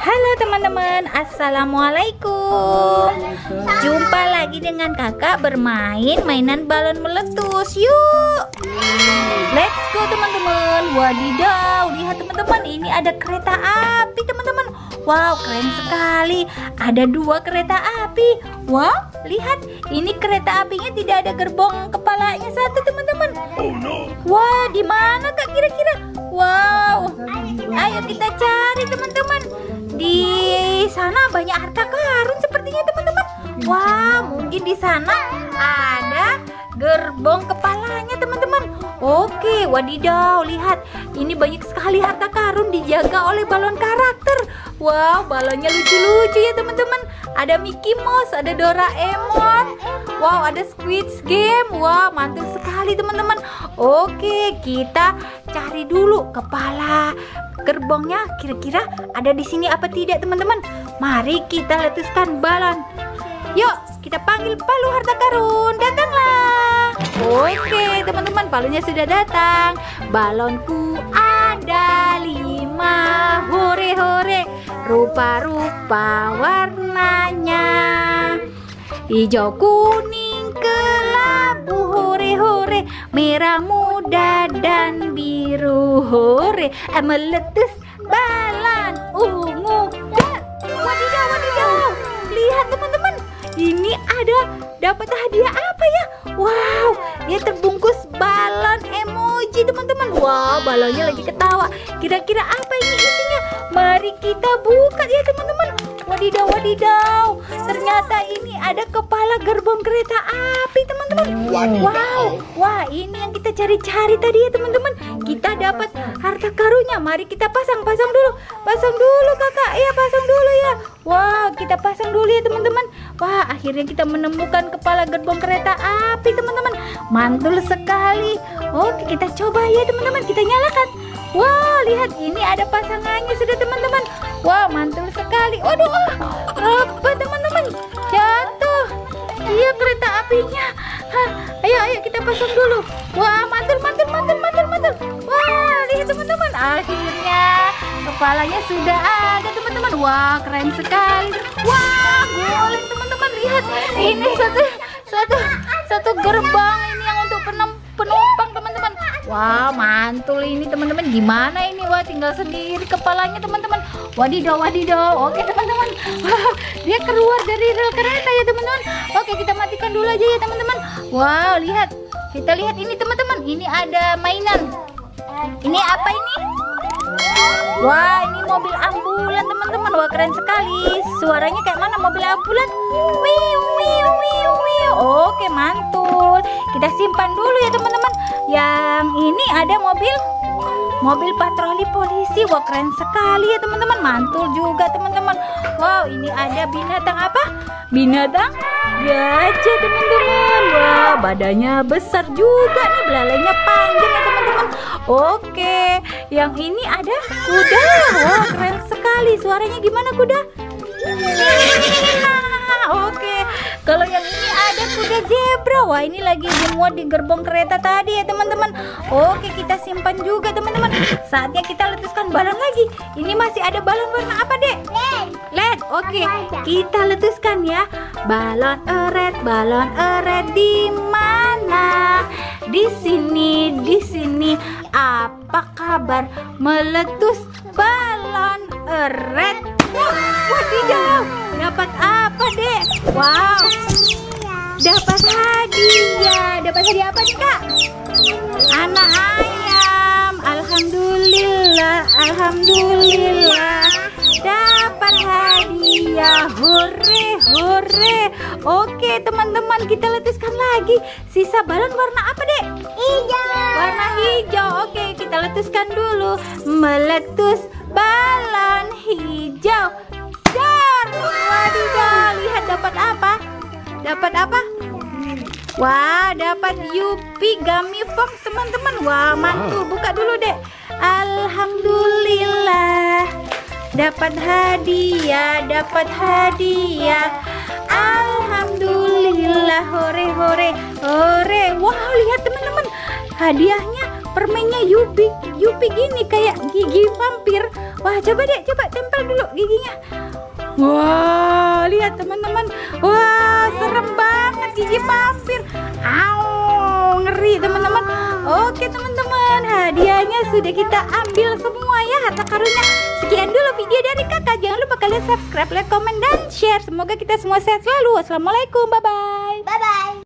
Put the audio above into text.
Halo teman-teman, assalamualaikum. Jumpa lagi dengan kakak bermain mainan balon meletus. Yuk, let's go teman-teman. Wadidaw, lihat teman-teman, ini ada kereta api teman-teman. Wow, keren sekali. Ada 2 kereta api. Wow, lihat, ini kereta apinya tidak ada gerbong kepalanya satu teman-teman. Wah, di mana kak kira-kira? Wow, ayo kita cari teman-teman. Di sana banyak harta karun sepertinya teman-teman. Wah, mungkin di sana ada gerbong kepalanya teman-teman. Oke, wadidaw, lihat, ini banyak sekali harta karun dijaga oleh balon karakter. Wow, balonnya lucu-lucu ya teman-teman. Ada Mickey Mouse, ada Doraemon. Wow, ada Squid Game. Wow, mantul sekali teman-teman. Oke, kita cari dulu kepala gerbongnya. Kira-kira ada di sini apa tidak teman-teman? Mari kita letuskan balon. Yuk, kita panggil palu harta karun. Datanglah. Oke teman-teman, palunya sudah datang. Balonku ada 5. Hore-hore. Rupa-rupa warnanya. Hijau, kuning, kelabu. Hore-hore. Merah muda dan biru. Hore. Meletus balon ungu. Wadidaw, wadidaw. Lihat teman-teman, ini ada dapat hadiah apa ya? Wow, dia terbungkus balon emoji teman-teman. Wow, balonnya lagi ketawa. Kira-kira apa ini isinya? Mari kita buka ya teman-teman. Wadidaw, wadidaw. Ternyata ini ada kepala gerbong kereta api teman-teman. Wow, wah, ini yang kita cari-cari tadi ya teman-teman. Kita dapat harta karunnya. Mari kita pasang dulu. Pasang dulu kakak, ya pasang dulu ya. Wow, kita pasang dulu ya teman-teman. Wah, akhirnya kita menemukan kepala gerbong kereta api teman-teman. Mantul sekali. Oke, kita coba ya teman-teman. Kita nyalakan. Wah, lihat, ini ada pasangannya sudah teman-teman. Wah, mantul sekali. Waduh, apa teman-teman? Jatuh. Iya, kereta apinya. Ayo kita pasang dulu. Wah, mantul. Wah, lihat teman-teman. Akhirnya kepalanya sudah ada teman-teman. Wah, keren sekali. Wah, goleng teman-teman. Lihat, ini satu gerbang ini yang untuk penumpang teman-teman. Wah, mantul ini teman-teman. Gimana ini? Wah, tinggal sendiri kepalanya teman-teman. Wadidaw, wadidaw. Oke teman-teman. Wah, dia keluar dari rel kereta ya teman-teman. Oke, kita matikan dulu aja ya teman-teman. Wow, lihat. Kita lihat ini teman-teman. Ini ada mainan. Ini apa ini? Wah, ini mobil ambulan teman-teman. Wah, keren sekali. Suaranya kayak mana mobil ambulan? Wiu, wiu, wiu, wiu. Oke, mantul. Kita simpan dulu ya teman-teman. Yang ini ada mobil patroli polisi. Wah, keren sekali ya teman-teman. Mantul juga teman-teman. Wow, ini ada binatang apa? Binatang gajah teman-teman. Wah, badannya besar juga nih, belalainya panjang ya teman-teman. Oke, yang ini ada kuda. Wah, keren sekali. Suaranya gimana kuda? Oke, kalau yang ini ada kuda zebra. Wah, ini lagi dimuat di gerbong kereta tadi ya teman-teman. Oke, kita simpan juga teman-teman. Saatnya kita letuskan balon lagi. Ini masih ada balon warna apa dek? LED. Oke, kita letuskan ya. Balon eret di mana? Di sini. Apa kabar? Meletus balon eret. Wadidaw, dapat apa dek? Wow, dapat hadiah. Dapat hadiah apa nih kak? Anak ayam. Alhamdulillah, dapat hadiah. Hore. Oke teman-teman, kita letuskan lagi. Sisa balon warna apa dek? Hijau. Warna hijau. Oke, kita letuskan dulu. Meletus balon hijau. Dar. Wadidaw, lihat dapat apa? Wah, dapat Yupi Gummy Fox teman-teman. Wah, mantul. Buka dulu dek. Alhamdulillah, dapat hadiah. Alhamdulillah, hore. Wow, lihat teman-teman, hadiahnya permennya Yupi gini kayak gigi vampir. Wah, coba deh, coba tempel dulu giginya. Wah, lihat teman-teman. Wah, serem banget gigi vampir. Au, ngeri teman-teman. Oke teman-teman, hadiahnya sudah kita ambil semua ya, harta karunnya. Sekian dulu video dari kakak. Jangan lupa kalian subscribe, like, komen, dan share. Semoga kita semua sehat selalu. Wassalamualaikum, bye-bye. Bye-bye.